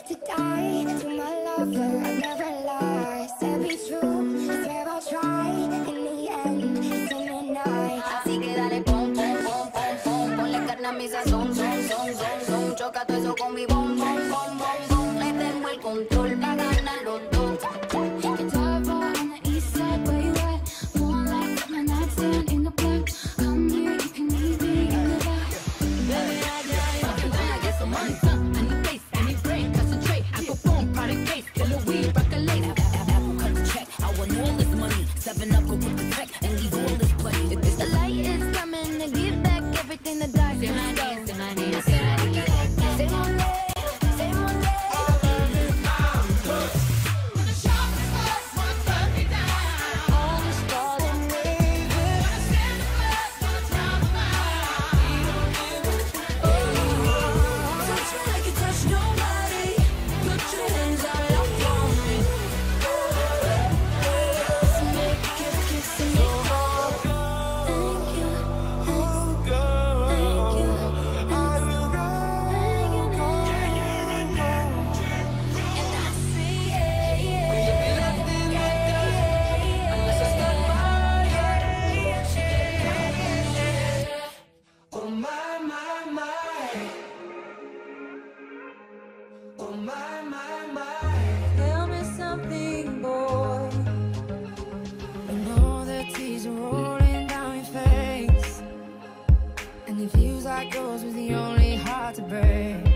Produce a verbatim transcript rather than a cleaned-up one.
to die to my lover, I never lie. Said be true, swear I'll try. In the end, it's in the night. Así que dale pom, pom, pom, pom, pom. Ponle carne a mi sazón, son, son, son, son. Choca todo eso con mi bom, bom, bom, bom, bom. Le tengo el control pa' ganar los dos. Guitar on the east side, where you at? Moonlight, my nightstand in the black. Come here, you can meet me in the back. Baby, I got it. I get some money, son. I need face, I need brain, concentrate. I perform, product case, killer weed, rock a lace. Apple cut the check, I want all this money. Seven up, go put the tech, and leave all this play. If The light is coming to give back everything the darkness stole. Say my name, say my name, Say mon name, say mon name. All this falling waves. Touch me like you touch nobody. Put your hands out on me. Make a kiss, kiss me. Thank you, thank you, thank you, thank you. And I see, yeah, yeah, yeah, unless I stop by, yeah. Oh my, my, my. Oh my, my, my. Tell me something, boy. I know the tears are rolling down your face, and it feels like yours was the only heart to break.